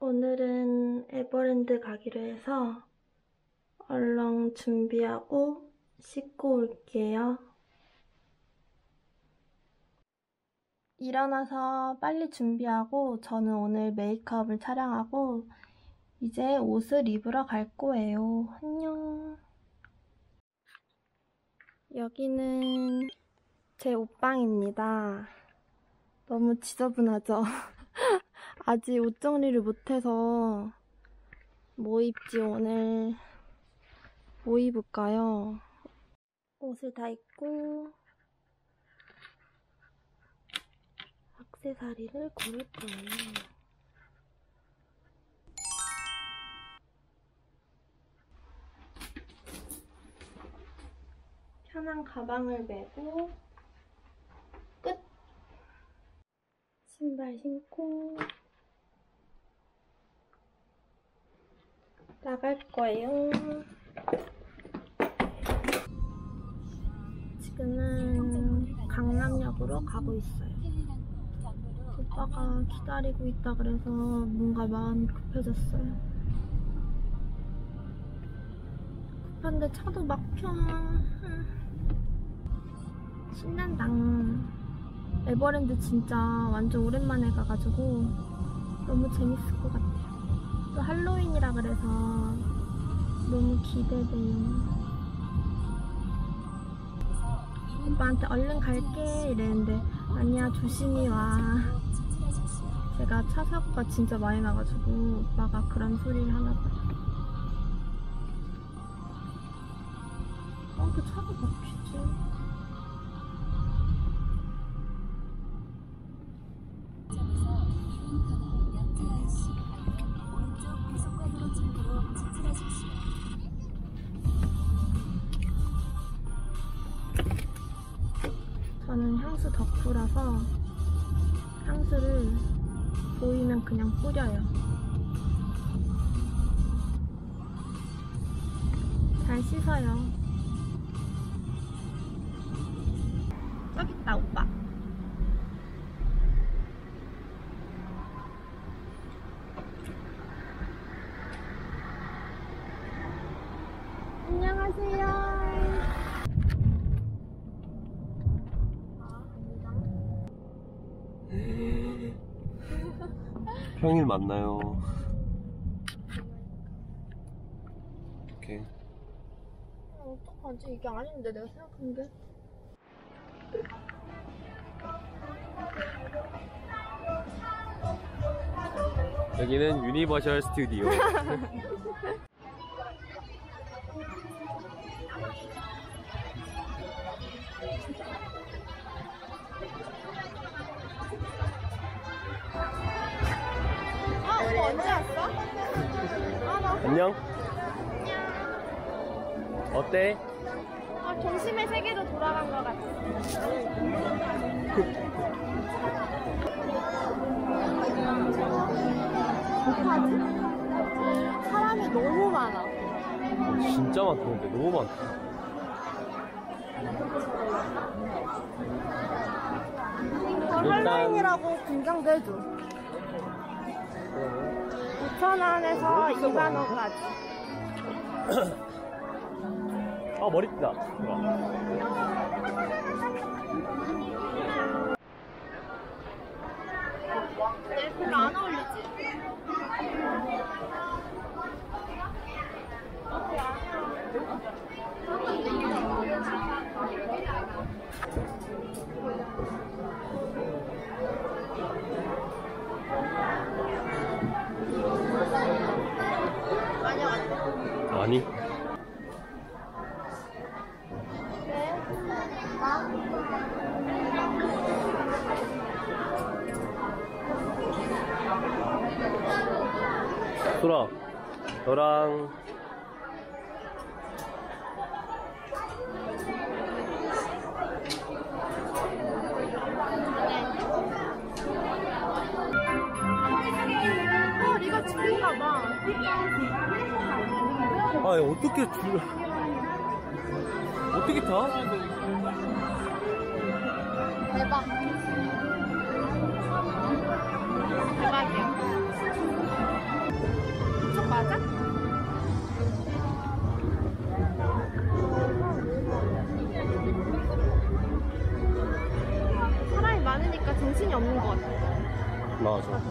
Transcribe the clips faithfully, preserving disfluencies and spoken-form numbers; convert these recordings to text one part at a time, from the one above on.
오늘은 에버랜드 가기로 해서 얼른 준비하고 씻고 올게요. 일어나서 빨리 준비하고 저는 오늘 메이크업을 촬영하고 이제 옷을 입으러 갈 거예요. 안녕. 여기는 제 옷방입니다. 너무 지저분하죠? 아직 옷 정리를 못해서 뭐 입지 오늘 뭐 입을까요? 옷을 다 입고 액세서리를 고를 거예요. 편한 가방을 메고 끝! 신발 신고 나갈 거예요. 지금은 강남역으로 가고 있어요. 오빠가 기다리고 있다 그래서 뭔가 마음이 급해졌어요. 급한데 차도 막혀. 신난다. 에버랜드 진짜 완전 오랜만에 가가지고 너무 재밌을 것 같아요. 또 할로윈이라 그래서 너무 기대돼요. 오빠한테 얼른 갈게 이랬는데 아니야 조심히 와. 제가 차 사고가 진짜 많이 나가지고 오빠가 그런 소리를 하나 봐요. 어, 그 차가 막히지. 저는 향수 덕후라서 향수를 보이면 그냥 뿌려요. 잘 씻어요. 저기 있다 오빠. 안녕하세요. 평일 만나요. 오케이. 어떡하지? 이게 아닌데 내가 생각한 게. 여기는 유니버셜 스튜디오. 아, 오빠 언제 왔어? 아, 나. 안녕. 어때? 아, 동심의 세계로 돌아간 것 같아. 어떡하지? 사람이 너무 많아. 진짜 많다. 근데 너무 많다. 저 일단... 할로윈이라고 긴장도 해줘. 오천 원에서 이만 원까지. 아, 머리띠다. 내일 별로 안 어울리지? 아니. 소라, 너랑 어, 네가 줄인가봐. 아, 어떻게 줄 어떻게 타? 대박. 대박이야. 맞아? 사람이 많으니까 정신이 없는 것 같아. 맞아.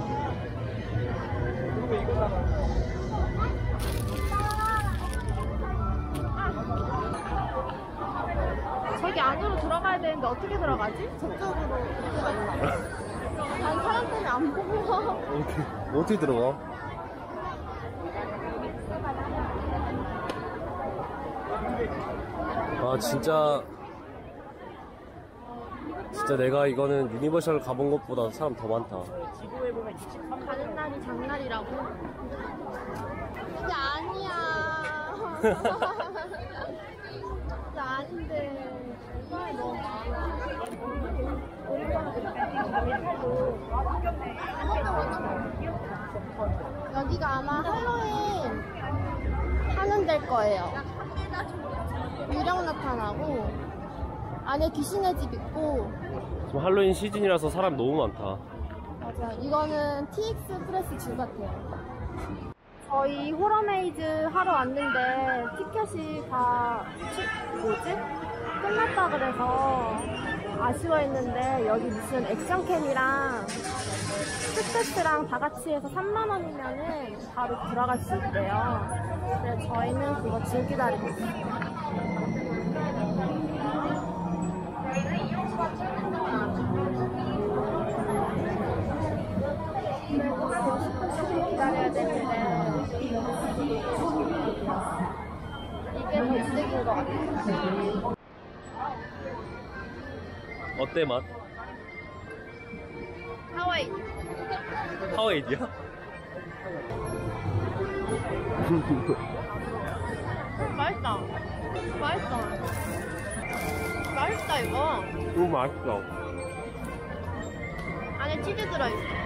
저기 안으로 들어가야 되는데 어떻게 들어가지? 저쪽으로 이렇게 갔나? 난 사람 때문에 안 보여. 어떻게, 어떻게 들어가? 아, 진짜. 진짜 내가 이거는 유니버셜 가본 것보다 사람 더 많다. 가는 날이 장날이라고? 이게 아니야. 이게 아닌데. 여기가 아마 할로윈 하는 데일 거예요. 유령 나타나고 안에 귀신의 집 있고. 지금 할로윈 시즌이라서 사람 너무 많다. 맞아. 이거는 티엑스 프레스 줄 같아요. 저희 호러메이즈 하러 왔는데 티켓이 다 뭐지? 끝났다 그래서 아쉬워했는데 여기 무슨 액션캠이랑 스페스랑 다 같이 해서 삼만 원이면은 바로 들어갈 수 있대요. 그래서 저희는 그거 지금 기다리고 있어요. 기다려야 되는데 이게 더 이득인 것 같아요. 어때, 맛? 하와이. 하와이디야? 맛있다. 맛있다. 맛있다 이거. 너무 맛있어. 안에 치즈 들어있어.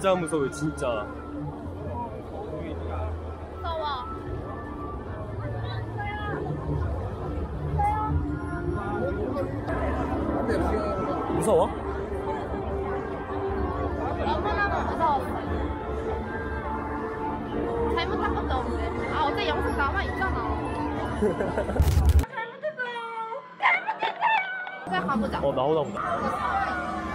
진짜 무서워요, 진짜. 무서워. 무서워? 너무너무 무서웠어. 잘못한 것도 없는데. 아, 어제 영상 남아있잖아. 잘못했어요. 잘못했어요. 그냥 가보자. 어, 나오나 보다.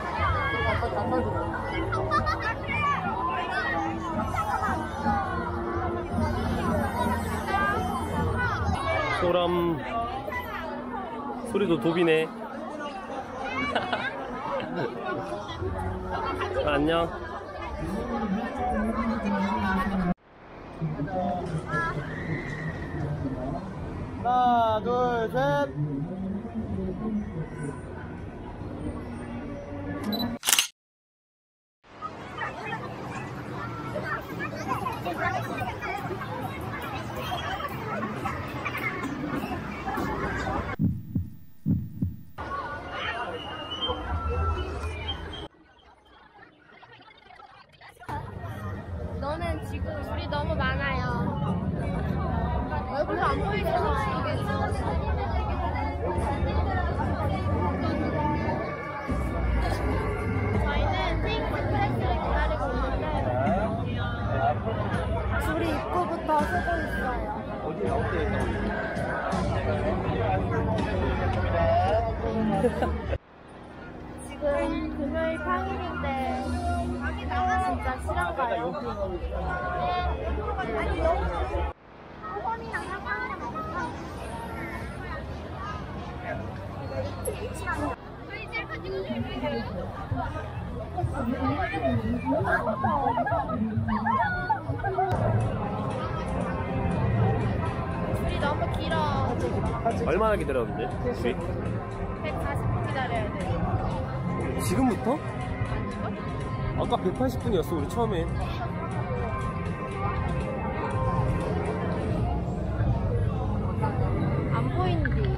소람 소리도 도비네. 아, 안녕. 하나, 둘, 셋. 너는 지금 줄이 너무 많아요. 얼굴 안 보이잖아. 저희는 핑크 프레스를 기다리고 있는데 줄이 입구부터 서고 있어요. 어디, 어디 지금 금요일 평일인데 진짜 싫은가요? 줄이 너무 길어. 얼마나 기다렸는데? 줄? 백사십 분 기다려야 돼. 지금부터? 아까 백팔십 분이었어, 우리 처음에. 안 보이는데.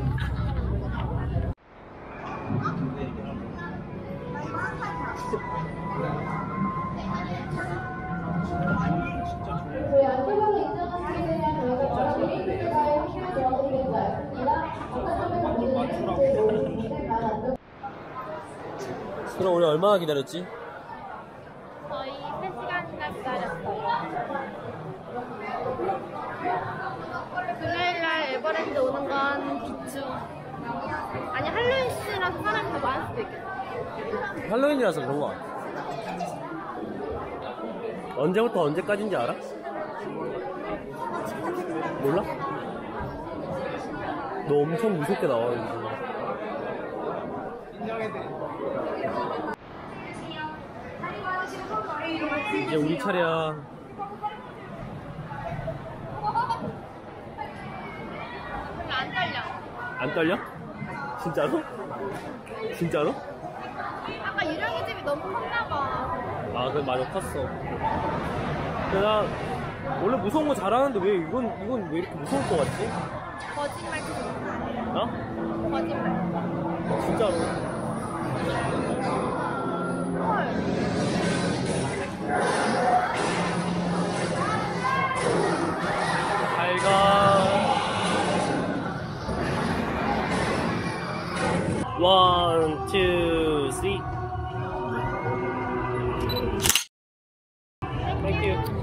그럼 우리 얼마나 기다렸지? 거의 세 시간이나 기다렸어요. 금요일날 에버랜드 오는 건 비추. 아니, 할로윈이라서 사람이 더 많을 수도 있겠다. 할로윈이라서 그런 거 같아. 언제부터 언제까지인지 알아? 몰라? 너 엄청 무섭게 나와, 요즘. 이제 우리 차례야. 별로 안 떨려. 안 떨려? 진짜로? 진짜로? 아까 유령이 집이 너무 컸나봐. 아, 그래, 맞아, 컸어. 근데 나 원래 무서운 거 잘하는데 왜 이건 이건 왜 이렇게 무서울 것 같지? 거짓말 치지 마. 나? 거짓말. 어, 진짜로. 헐. 잘 가. 원, 투, 쓰리. 땡큐.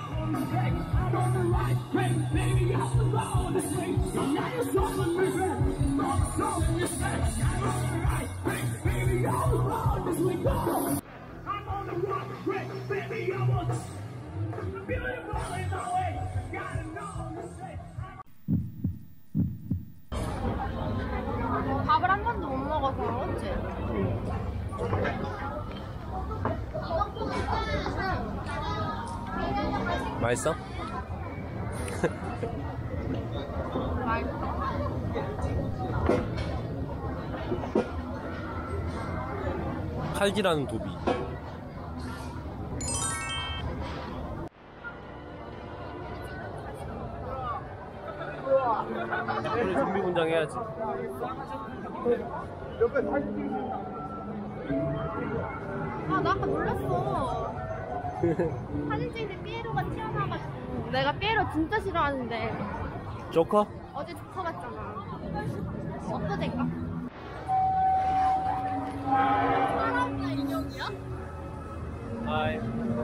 밥을 한 번도 못 먹어서 그렇지? 맛있어? 맛있어. 칼질하는 도비. 우리 좀비 분장 해야지. 아, 나 아까 놀랐어. 사진 찍을 때 삐에로가 튀어나와가지고 내가 삐에로 진짜 싫어하는데 조커? 어제 조커 봤잖아. 어떠될까? 사람이야 인형이야? 하이.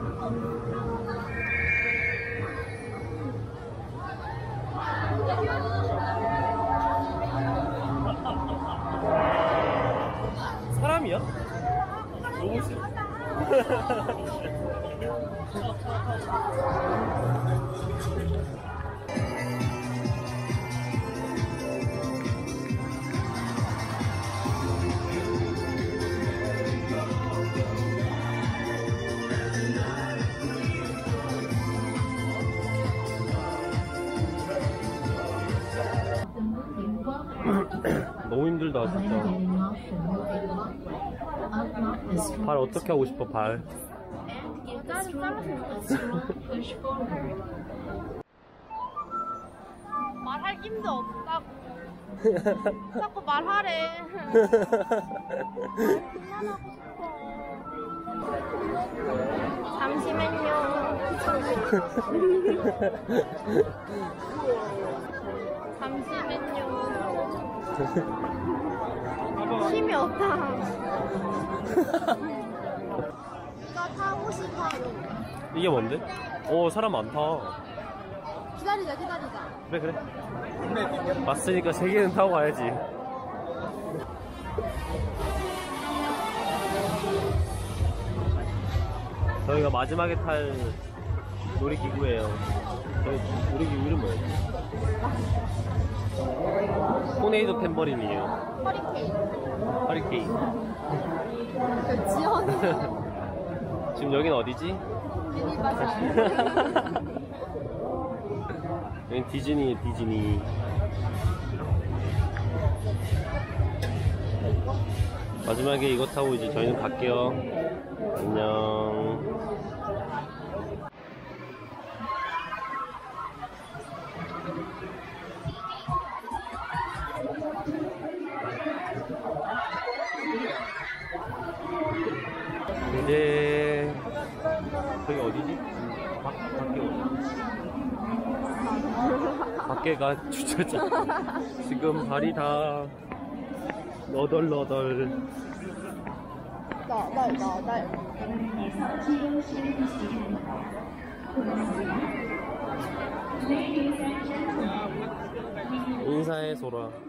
사람이야? 로봇이야? 너무 힘들다 진짜. 발 어떻게 하고 싶어 발? 여자는 잘랐으면 말할 힘도 없다고 자꾸 말하래. 그만하고 싶어. 잠시만요. 잠시만요. 힘이 없다. 이거 타고 싶어요. 이게 뭔데? 오 사람 많다. 기다리자 기다리자. 그래 그래. 왔으니까 세 개는 타고 가야지. 저희가 마지막에 탈 놀이기구예요. 저희 놀이기구 이름 뭐예요? 토네이도 탬버린이에요. 허리케인. 허리케인. 그 지연. 지금 여긴 어디지? 미니바스. 여긴 디즈니, 디즈니. 마지막에 이거 타고 이제 저희는 갈게요. 안녕. 이제 저기 어디지? 밖, 밖에 어디? 밖에가 주차장. 지금 발이 다 너덜너덜. 너덜 너덜. 인사해 소라.